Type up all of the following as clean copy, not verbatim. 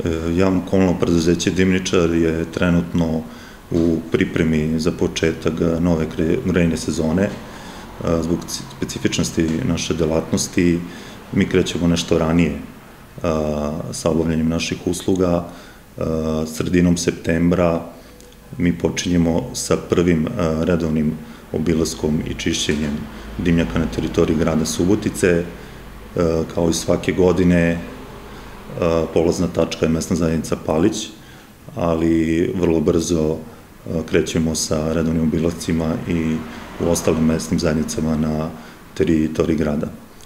Javno komunalno preduzeće Dimničar je trenutno u pripremi za početak nove grejne sezone. Zbog specifičnosti naše delatnosti mi krećemo nešto ranije sa obavljanjem naših usluga. Sredinom septembra mi počinjemo sa prvim redovnim obilaskom i čišćenjem dimnjaka na teritoriji grada Subotice. Kao i svake godine, polazna tačka je mesna zajednica Palić, ali vrlo brzo krećemo sa redovnim obilascima i u ostalim mesnim zajednicama na teritoriji grada.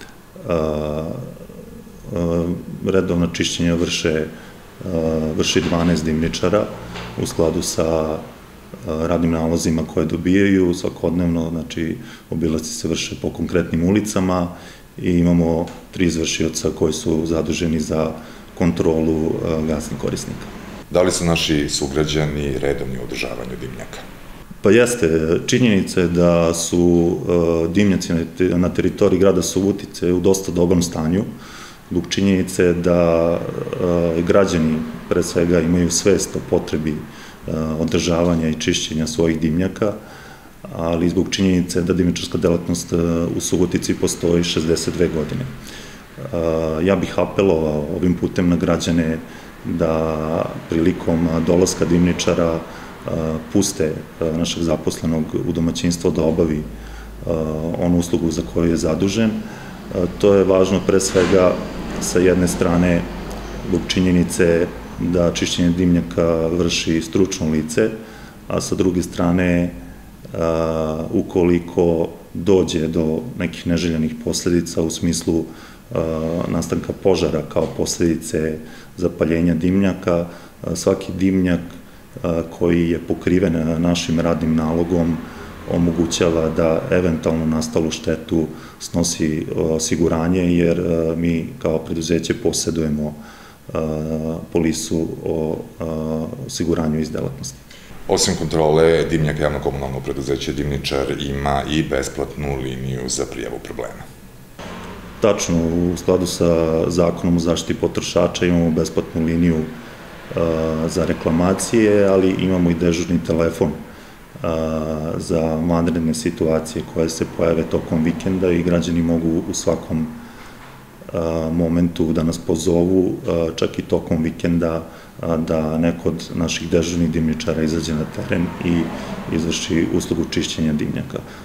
Redovna čišćenja vrši 12 dimničara u skladu sa radnim nalozima koje dobijaju svakodnevno, znači obilasci se vrše po konkretnim ulicama i imamo 3 izvršioca koji su zaduženi za kontrolu gasnih korisnika. Da li su naši sugrađani redovni u održavanju dimnjaka? Pa jeste, činjenica je da su dimnjaci na teritoriji grada Subotice u dosta dobrom stanju, zbog činjenice da građani pre svega imaju svest o potrebi održavanja i čišćenja svojih dimnjaka, ali zbog činjenice da dimnjačarska delatnost u Subotici postoji 62 godine. Ja bih apelovao ovim putem na građane da prilikom dolaska dimničara puste našeg zaposlenog u domaćinstvo da obavi onu uslugu za koju je zadužen. To je važno pre svega sa jedne strane zbog činjenice da čišćenje dimnjaka vrši stručno lice, a sa druge strane ukoliko dođe do nekih neželjenih posledica u smislu nastanka požara kao posledice zapaljenja dimnjaka, svaki dimnjak koji je pokriven našim radnim nalogom omogućava da eventualno nastalu štetu snosi osiguranje, jer mi kao preduzeće posedujemo polisu o osiguranju iz delatnosti. Osim kontrole, dimnjaka javno komunalno preduzeće Dimničar ima i besplatnu liniju za prijavu problema. Tačno, u skladu sa Zakonom o zaštiti potrošača imamo besplatnu liniju za reklamacije, ali imamo i dežurni telefon za vanredne situacije koje se pojave tokom vikenda i građani mogu u svakom momentu da nas pozovu, čak i tokom vikenda, da neko od naših dežurnih dimničara izađe na teren i izvrši uslugu čišćenja dimnjaka.